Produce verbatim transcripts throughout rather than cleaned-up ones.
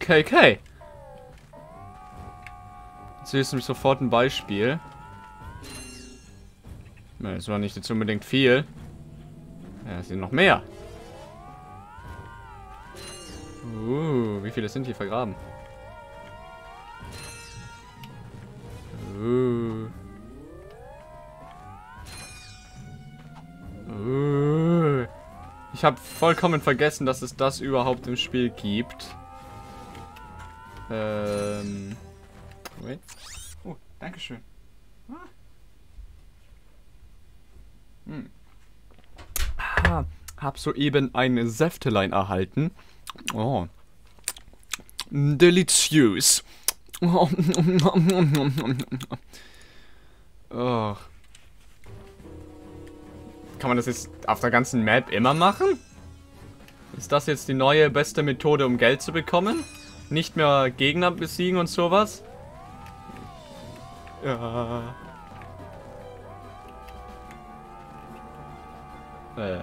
okay, okay. Jetzt ist nämlich sofort ein Beispiel. Na, das war nicht jetzt unbedingt viel. Ja, es sind noch mehr. Uh, wie viele sind hier vergraben? Uh. Uh. Ich habe vollkommen vergessen, dass es das überhaupt im Spiel gibt. Ähm. Wait. Oh, dankeschön. Ah. Hm. Ah, hab soeben ein Säftelein erhalten. Oh. Deliziös. Oh. Oh. Kann man das jetzt auf der ganzen Map immer machen? Ist das jetzt die neue beste Methode, um Geld zu bekommen? Nicht mehr Gegner besiegen und sowas? Ja. Äh.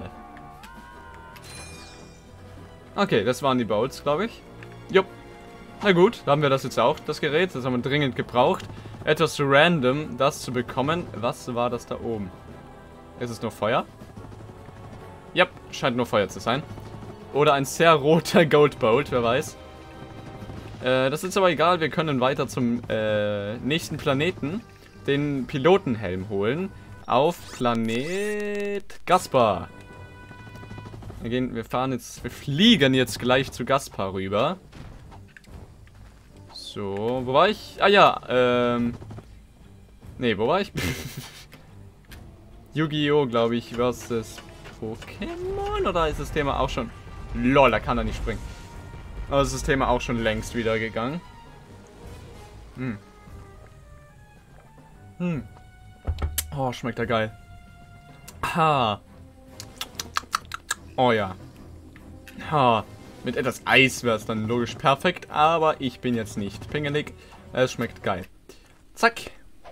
Okay, das waren die Bolts, glaube ich. Jupp. Na gut, da haben wir das jetzt auch, das Gerät. Das haben wir dringend gebraucht. Etwas random, das zu bekommen. Was war das da oben? Ist es nur Feuer? Ja, scheint nur Feuer zu sein. Oder ein sehr roter Goldbolt, wer weiß. Äh, das ist aber egal, wir können weiter zum äh, nächsten Planeten. Den Pilotenhelm holen. Auf Planet Gaspar. Wir, gehen, wir fahren jetzt, wir fliegen jetzt gleich zu Gaspar rüber. So, wo war ich? Ah ja, ähm... Nee, wo war ich? Yu-Gi-Oh, glaube ich, versus Pokémon? Oder ist das Thema auch schon... Lol, da kann er nicht springen. Aber ist das Thema auch schon längst wieder gegangen. Hm. Hm. Oh, schmeckt er geil. Ha. Oh ja. Ha. Mit etwas Eis wäre es dann logisch perfekt, aber ich bin jetzt nicht pingelig. Es schmeckt geil. Zack.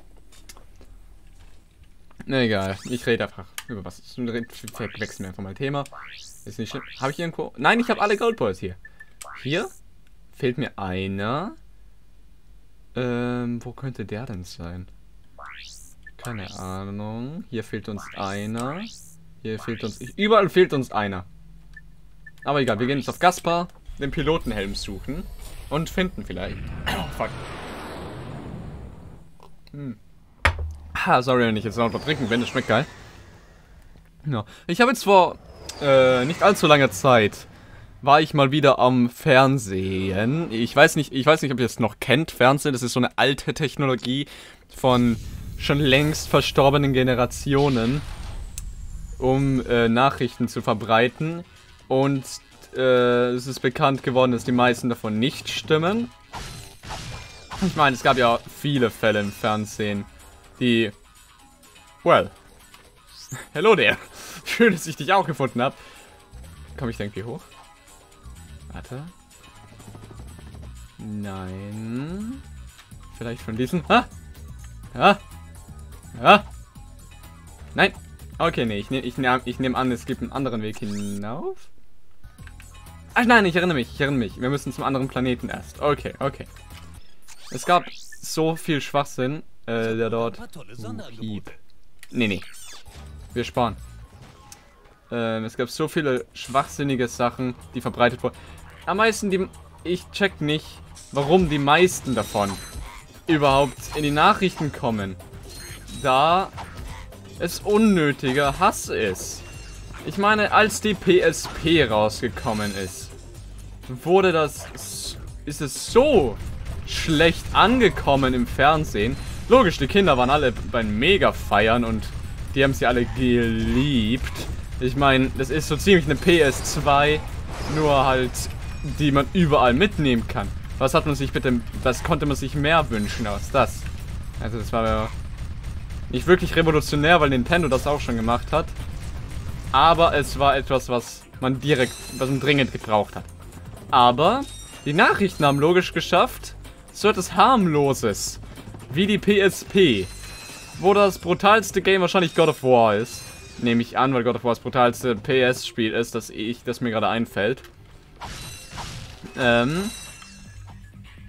Egal, ich rede einfach über was. Ich wechsle mir einfach mal Thema. Ist nicht schlimm. Habe ich irgendwo... Nein, ich habe alle Goldballs hier. Hier fehlt mir einer. Ähm, wo könnte der denn sein? Keine Ahnung. Hier fehlt uns einer. Hier fehlt uns... Überall fehlt uns einer. Aber egal, wir gehen jetzt auf Gaspar, den Pilotenhelm suchen. Und finden vielleicht. Oh, fuck. Hm. Ha, sorry, wenn ich jetzt noch was trinken bin, das schmeckt geil. Ja. Ich habe jetzt vor äh, nicht allzu langer Zeit war ich mal wieder am Fernsehen. Ich weiß nicht, ich weiß nicht, ob ihr es noch kennt, Fernsehen, das ist so eine alte Technologie von schon längst verstorbenen Generationen, um äh, Nachrichten zu verbreiten. Und äh, es ist bekannt geworden, dass die meisten davon nicht stimmen. Ich meine, es gab ja viele Fälle im Fernsehen, die... Well. Hello there. Schön, dass ich dich auch gefunden habe. Komme ich irgendwie hoch? Warte. Nein. Vielleicht von diesen... Ah! Ah! Ah! Nein! Okay, nee, ich nehme ich nehm, ich nehm an, es gibt einen anderen Weg hinauf. Ach nein, ich erinnere mich, ich erinnere mich. Wir müssen zum anderen Planeten erst. Okay, okay. Es gab so viel Schwachsinn, äh, der dort... Uh, Hieb. Nee, nee. Wir sparen. Ähm, es gab so viele schwachsinnige Sachen, die verbreitet wurden. Am meisten, die... Ich check nicht, warum die meisten davon überhaupt in die Nachrichten kommen. Da es unnötiger Hass ist. Ich meine, als die P S P rausgekommen ist, wurde das... Ist es so schlecht angekommen im Fernsehen. Logisch, die Kinder waren alle beim Mega-Feiern und die haben sie alle geliebt. Ich meine, das ist so ziemlich eine P S zwei, nur halt, die man überall mitnehmen kann. Was hat man sich bitte, was konnte man sich mehr wünschen als das? Also das war ja nicht wirklich revolutionär, weil Nintendo das auch schon gemacht hat. Aber es war etwas, was man direkt, was man dringend gebraucht hat. Aber die Nachrichten haben logisch geschafft, so etwas Harmloses wie die P S P, wo das brutalste Game wahrscheinlich God of War ist. Nehme ich an, weil God of War das brutalste P S-Spiel ist, das ich, das mir gerade einfällt. Ähm,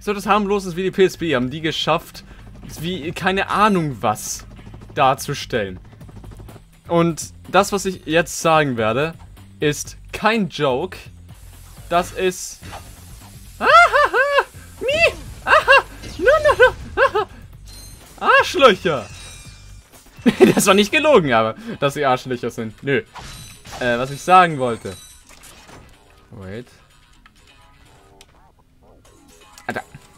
so das harmloses wie die P S P haben die geschafft, wie keine Ahnung was darzustellen. Und das, was ich jetzt sagen werde, ist kein Joke. Das ist... Ahaha! Mi! Aha! No, no, no! Aha. Arschlöcher! Das war nicht gelogen, aber dass sie Arschlöcher sind. Nö. Äh, was ich sagen wollte. Wait. Alter.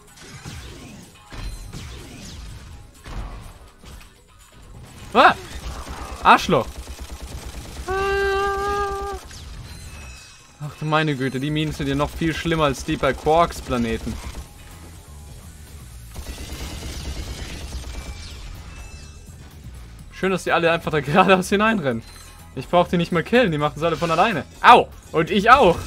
Ah! Arschloch! Ah. Ach du meine Güte, die Minen sind ja noch viel schlimmer als die bei Quarks Planeten. Schön, dass die alle einfach da geradeaus hineinrennen. Ich brauche die nicht mal killen, die machen es alle von alleine. Au! Und ich auch!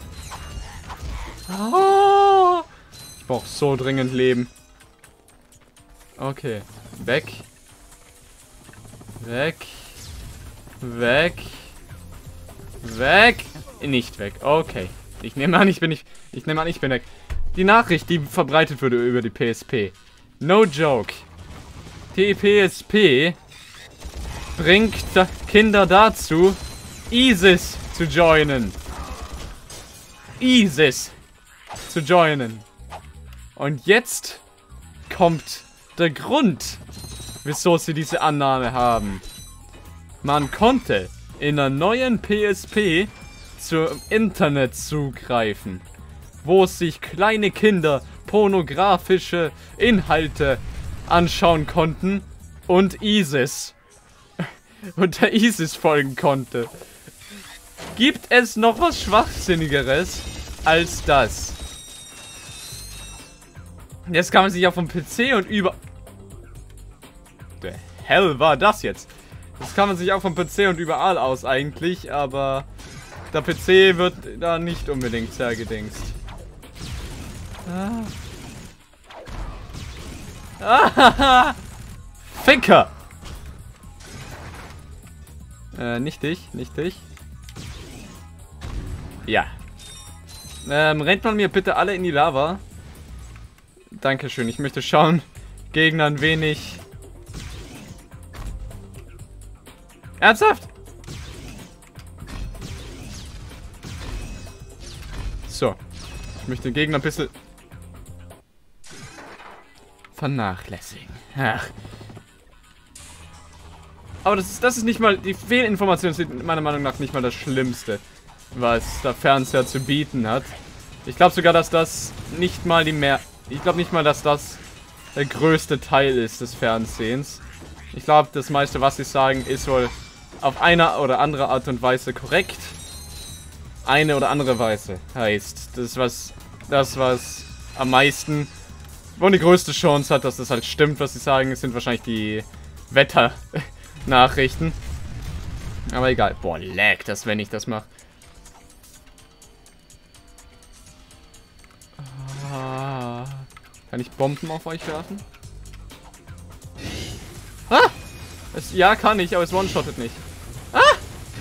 Oh. Ich brauche so dringend Leben. Okay. Weg. Weg. Weg. Weg. Nicht weg. Okay. Ich nehme an, ich bin nicht. Ich nehme an, ich bin weg. Die Nachricht, die verbreitet wurde über die P S P. No joke. Die P S P bringt Kinder dazu, ISIS zu joinen. ISIS zu joinen. Und jetzt kommt der Grund, wieso sie diese Annahme haben. Man konnte in der neuen P S P zum Internet zugreifen, wo sich kleine Kinder pornografische Inhalte anschauen konnten und ISIS und der ISIS folgen konnte. Gibt es noch was Schwachsinnigeres als das? Jetzt kann man sich auf dem P C und über... Der hell war das jetzt? Das kann man sich auch vom P C und überall aus eigentlich, aber der P C wird da nicht unbedingt sehr gedingst. Ah. Ah, Ficker! Äh, nicht dich, nicht dich. Ja. Ähm, rennt man mir bitte alle in die Lava? Dankeschön, ich möchte schauen. Gegner ein wenig... Ernsthaft? So. Ich möchte den Gegner ein bisschen... vernachlässigen. Ach. Aber das ist, das ist nicht mal... Die Fehlinformationen sind meiner Meinung nach nicht mal das Schlimmste, was der Fernseher zu bieten hat. Ich glaube sogar, dass das nicht mal die mehr... Ich glaube nicht mal, dass das der größte Teil ist des Fernsehens. Ich glaube, das meiste, was sie sagen, ist wohl auf eine oder andere Art und Weise korrekt. Eine oder andere Weise heißt, das was, das was am meisten, wo die größte Chance hat, dass das halt stimmt, was sie sagen, sind wahrscheinlich die Wetternachrichten. Aber egal. Boah, lag das, wenn ich das mache. Ah, kann ich Bomben auf euch werfen? Ah! Es, ja, kann ich, aber es one-shottet nicht. Ah!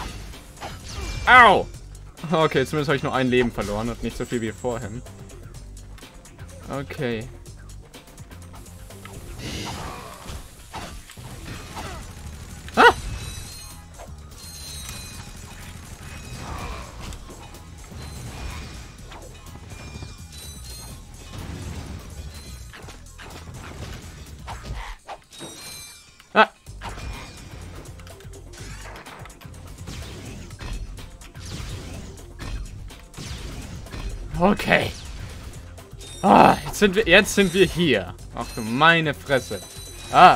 Au! Okay, zumindest habe ich nur ein Leben verloren und nicht so viel wie vorhin. Okay. Ah! Ah! Okay. Ah, jetzt sind wir, jetzt sind wir hier. Ach du meine Fresse. Ah.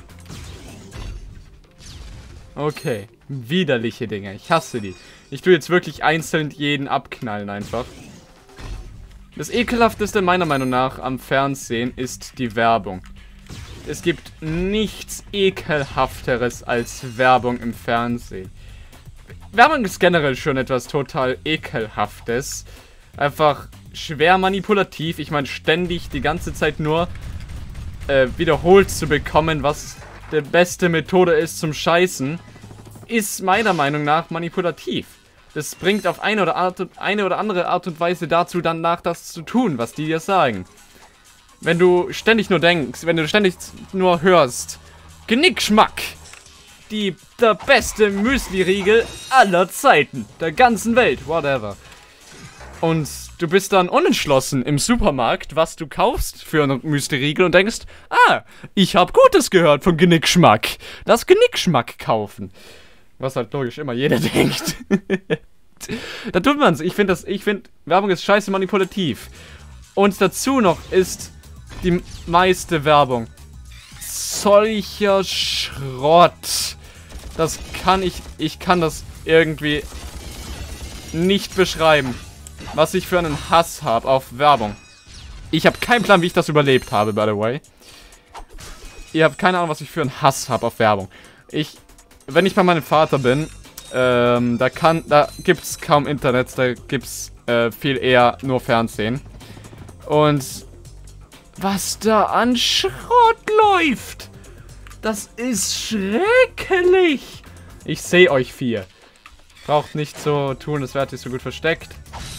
Okay. Widerliche Dinge. Ich hasse die. Ich tue jetzt wirklich einzeln jeden abknallen einfach. Das ekelhafteste meiner Meinung nach am Fernsehen ist die Werbung. Es gibt nichts ekelhafteres als Werbung im Fernsehen. Werbung ist generell schon etwas total ekelhaftes. Einfach schwer manipulativ. Ich meine, ständig die ganze Zeit nur äh, wiederholt zu bekommen, was die beste Methode ist zum Scheißen, ist meiner Meinung nach manipulativ. Das bringt auf eine oder, Art und, eine oder andere Art und Weise dazu, danach das zu tun, was die dir sagen. wenn du ständig nur denkst, wenn du ständig nur hörst, Genickschmack, die, der beste Müsli-Riegel aller Zeiten, der ganzen Welt, whatever. Und du bist dann unentschlossen im Supermarkt, was du kaufst für einen Müsli-Riegel und denkst, ah, ich habe Gutes gehört von Genickschmack. Das Genickschmack kaufen. Was halt logisch immer jeder denkt. Da tut man's. Ich finde das, ich finde, Werbung ist scheiße manipulativ. Und dazu noch ist die meiste Werbung solcher Schrott. Das kann ich, ich kann das irgendwie nicht beschreiben. Was ich für einen Hass habe auf Werbung. Ich habe keinen Plan, wie ich das überlebt habe, by the way. Ihr habt keine Ahnung, was ich für einen Hass habe auf Werbung. Ich, wenn ich bei meinem Vater bin, ähm, da kann, da gibt's kaum Internet, da gibt's äh, viel eher nur Fernsehen. Und was da an Schrott läuft, das ist schrecklich. Ich sehe euch vier. Braucht nicht so tun, das wärt ihr so gut versteckt.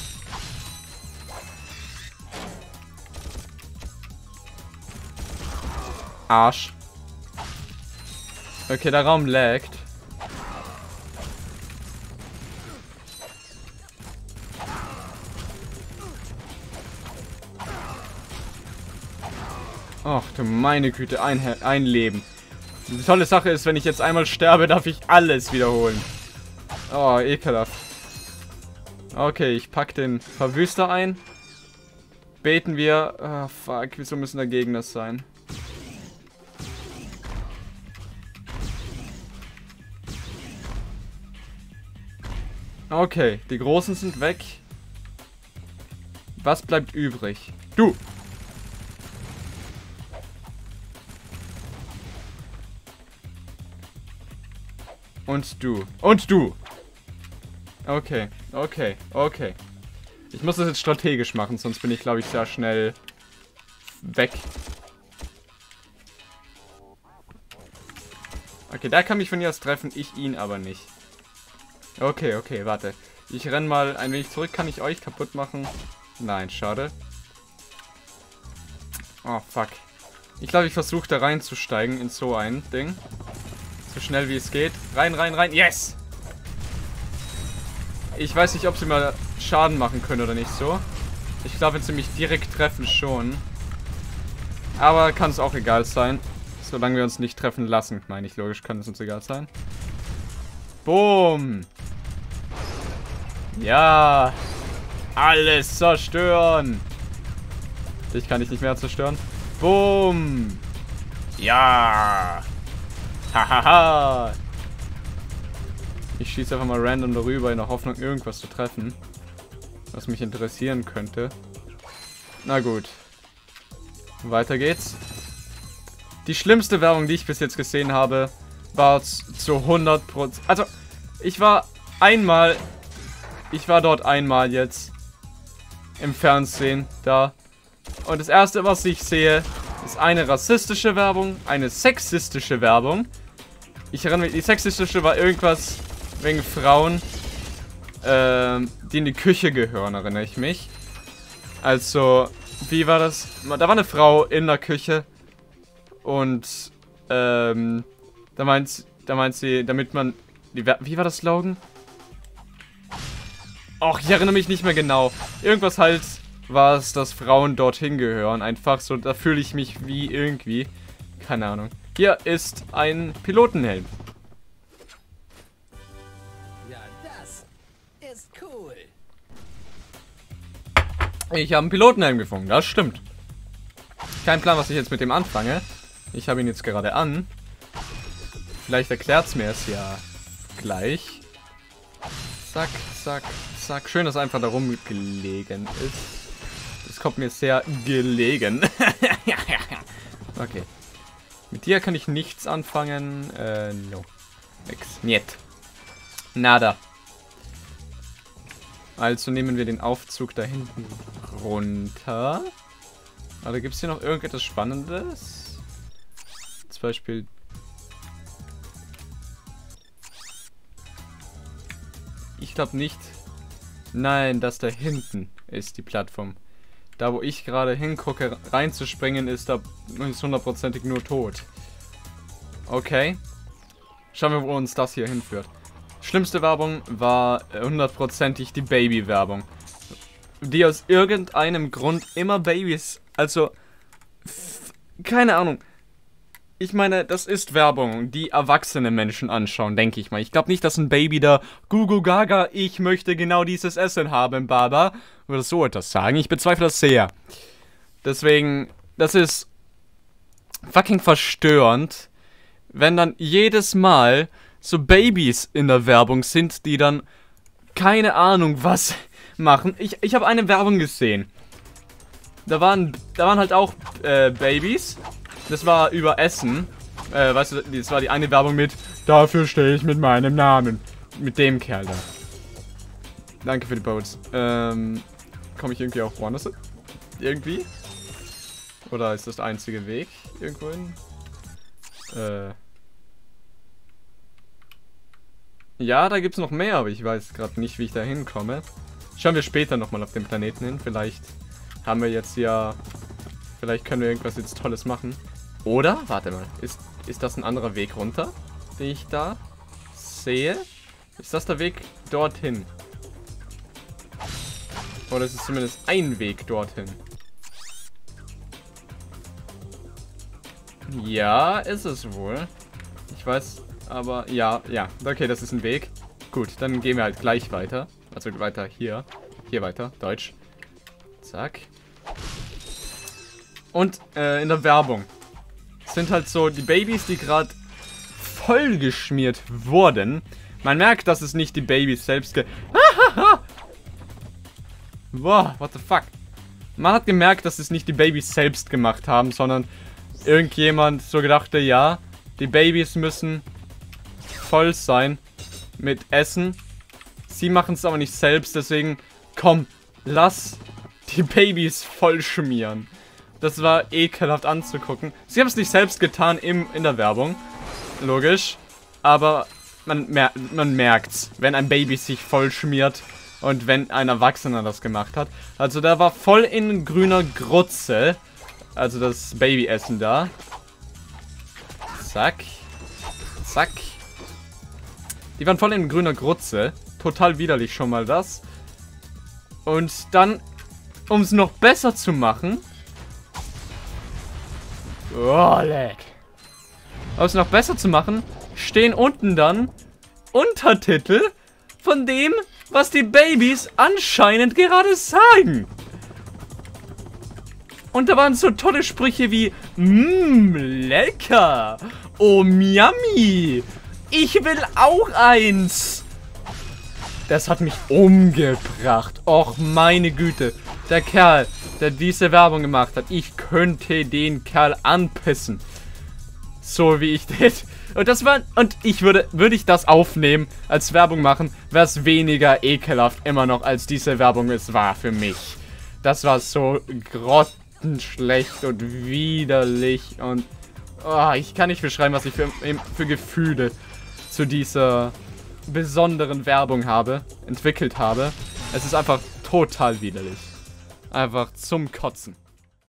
Arsch. Okay, der Raum laggt. Ach du meine Güte, ein, ein Leben. Die tolle Sache ist, wenn ich jetzt einmal sterbe, darf ich alles wiederholen. Oh, ekelhaft. Okay, ich pack den Verwüster ein. Beten wir. Oh, fuck, wieso müssen da Gegner sein? Okay, die Großen sind weg. Was bleibt übrig? Du! Und du. Und du! Okay, okay, okay. Ich muss das jetzt strategisch machen, sonst bin ich, glaube ich, sehr schnell weg. Okay, der kann mich von hier aus treffen, ich ihn aber nicht. Okay, okay, warte. Ich renn mal ein wenig zurück. Kann ich euch kaputt machen? Nein, schade. Oh, fuck. Ich glaube, ich versuche da reinzusteigen in so ein Ding. So schnell wie es geht. Rein, rein, rein. Yes! Ich weiß nicht, ob sie mal Schaden machen können oder nicht so. Ich glaube, wenn sie mich direkt treffen, schon. Aber kann es auch egal sein. Solange wir uns nicht treffen lassen, meine ich. Logisch kann es uns egal sein. Boom! Ja! Alles zerstören! Dich kann ich nicht mehr zerstören. Boom! Ja! Hahaha! Ich schieße einfach mal random darüber in der Hoffnung, irgendwas zu treffen. Was mich interessieren könnte. Na gut. Weiter geht's. Die schlimmste Werbung, die ich bis jetzt gesehen habe, war zu hundert Prozent. Also, ich war einmal... Ich war dort einmal jetzt im Fernsehen da. Und das erste, was ich sehe, ist eine rassistische Werbung, eine sexistische Werbung. Ich erinnere mich, die sexistische war irgendwas wegen Frauen, ähm, die in die Küche gehören, erinnere ich mich. Also, wie war das? Da war eine Frau in der Küche und ähm, da meint, da meint sie, damit man, die, wie war das Slogan? Och, ich erinnere mich nicht mehr genau. Irgendwas halt war es, dass Frauen dorthin gehören. Einfach so, da fühle ich mich wie irgendwie. Keine Ahnung. Hier ist ein Pilotenhelm. Ja, das ist cool. Ich habe einen Pilotenhelm gefunden, das stimmt. Kein Plan, was ich jetzt mit dem anfange. Ich habe ihn jetzt gerade an. Vielleicht erklärt es mir es ja gleich. Zack, zack, zack. Schön, dass er einfach da rumgelegen ist. Das kommt mir sehr gelegen. Okay. Mit dir kann ich nichts anfangen. Äh, no. Nix. Niet. Nada. Also nehmen wir den Aufzug da hinten runter. Aber gibt es hier noch irgendetwas Spannendes? Zum Beispiel... Ich glaube nicht. Nein, das da hinten ist die Plattform. Da, wo ich gerade hingucke, reinzuspringen, ist da ist hundertprozentig nur tot. Okay. Schauen wir, wo uns das hier hinführt. Schlimmste Werbung war hundertprozentig die Baby-Werbung. Die aus irgendeinem Grund immer Babys, also, keine Ahnung. Ich meine, das ist Werbung, die erwachsene Menschen anschauen, denke ich mal. Ich glaube nicht, dass ein Baby da, Gugu Gaga, ich möchte genau dieses Essen haben, Baba, würde so etwas sagen. Ich bezweifle das sehr. Deswegen, das ist fucking verstörend, wenn dann jedes Mal so Babys in der Werbung sind, die dann keine Ahnung was machen. Ich, ich habe eine Werbung gesehen. Da waren, da waren halt auch äh, Babys. Das war über Essen. Äh, weißt du, das war die eine Werbung mit dafür stehe ich mit meinem Namen. Mit dem Kerl da. Danke für die Boats. Ähm, komme ich irgendwie auch woanders hin? Irgendwie? Oder ist das der einzige Weg irgendwo hin? Äh. Ja, da gibt es noch mehr, aber ich weiß gerade nicht, wie ich da hinkomme. Schauen wir später nochmal auf den Planeten hin. Vielleicht haben wir jetzt ja... Vielleicht können wir irgendwas jetzt Tolles machen. Oder? Warte mal. Ist, ist das ein anderer Weg runter, den ich da sehe? Ist das der Weg dorthin? Oder ist es zumindest ein Weg dorthin? Ja, ist es wohl. Ich weiß, aber ja, ja. Okay, das ist ein Weg. Gut, dann gehen wir halt gleich weiter. Also weiter hier. Hier weiter. Deutsch. Zack. Und äh, in der Werbung sind halt so die Babys, die gerade vollgeschmiert wurden. Man merkt, dass es nicht die Babys selbst ge... Wow, what the fuck? Man hat gemerkt, dass es nicht die Babys selbst gemacht haben, sondern irgendjemand so gedachte, ja, die Babys müssen voll sein mit Essen. Sie machen es aber nicht selbst, deswegen, komm, lass die Babys voll schmieren. Das war ekelhaft anzugucken. Sie haben es nicht selbst getan im, in der Werbung. Logisch. Aber man, mer man merkt's, wenn ein Baby sich voll schmiert und wenn ein Erwachsener das gemacht hat. Also da war voll in grüner Grütze. Also das Babyessen da. Zack. Zack. Die waren voll in grüner Grütze. Total widerlich schon mal das. Und dann, um es noch besser zu machen... Oh, leck. Um es noch besser zu machen, stehen unten dann Untertitel von dem, was die Babys anscheinend gerade sagen. Und da waren so tolle Sprüche wie Mmm, lecker. Oh, yummy. Ich will auch eins. Das hat mich umgebracht. Och, meine Güte. Der Kerl, der diese Werbung gemacht hat, ich könnte den Kerl anpissen. So wie ich das... Und das war... Und ich würde... Würde ich das aufnehmen, als Werbung machen, wäre es weniger ekelhaft immer noch, als diese Werbung es war für mich. Das war so grottenschlecht und widerlich und... Oh, ich kann nicht beschreiben, was ich für, für Gefühle zu dieser besonderen Werbung habe, entwickelt habe. Es ist einfach total widerlich. Einfach zum Kotzen.